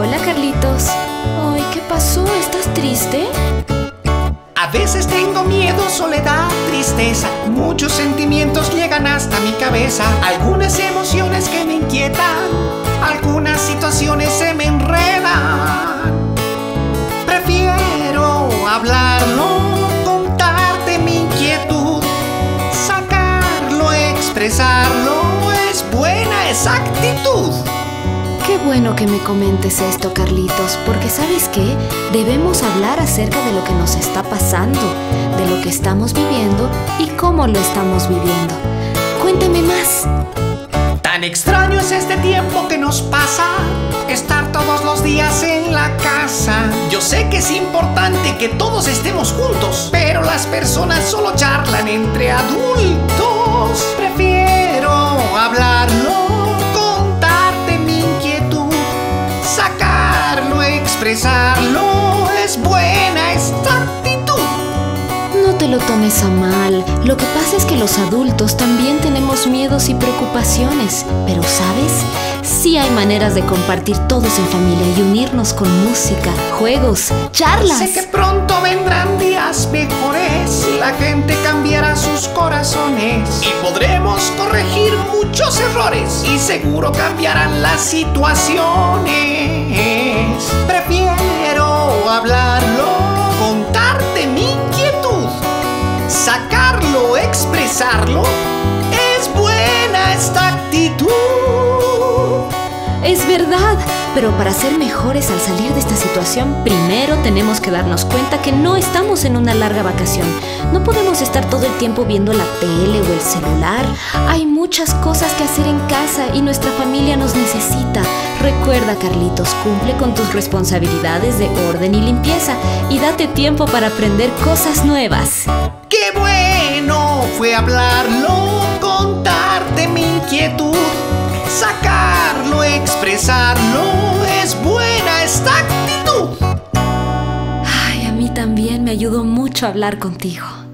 Hola, Carlitos. Ay, ¿qué pasó? ¿Estás triste? A veces tengo miedo, soledad, tristeza. Muchos sentimientos llegan hasta mi cabeza. Algunas emociones que me inquietan, algunas situaciones se me enredan. Prefiero hablarlo, contarte mi inquietud, sacarlo, expresarlo. Es buena esa actitud. Qué bueno que me comentes esto, Carlitos, porque ¿sabes qué? Debemos hablar acerca de lo que nos está pasando, de lo que estamos viviendo y cómo lo estamos viviendo. Cuéntame más. Tan extraño es este tiempo que nos pasa, estar todos los días en la casa. Yo sé que es importante que todos estemos juntos, pero las personas solo charlan entre adultos. Prefiero hablarlo, sacarlo, expresarlo. Es buena esta actitud. No te lo tomes a mal. Lo que pasa es que los adultos también tenemos miedos y preocupaciones. Pero, ¿sabes? Sí hay maneras de compartir todos en familia y unirnos con música, juegos, charlas. Sé que pronto vendrán días mejores, la gente cambiará sus corazones y podremos corregir muchos errores y seguro cambiarán las situaciones. Prefiero hablarlo, contarte mi inquietud, sacarlo, expresarlo. Es buena esta actitud. Es verdad, pero para ser mejores al salir de esta situación, primero tenemos que darnos cuenta que no estamos en una larga vacación. No podemos estar todo el tiempo viendo la tele o el celular. Hay muchas cosas que hacer en casa y nuestra familia nos necesita. Recuerda, Carlitos, cumple con tus responsabilidades de orden y limpieza y date tiempo para aprender cosas nuevas. ¡Qué bueno fue hablarlo, contarte mi inquietud, sacarlo, expresarlo! Es buena esta actitud. Ay, a mí también me ayudó mucho hablar contigo.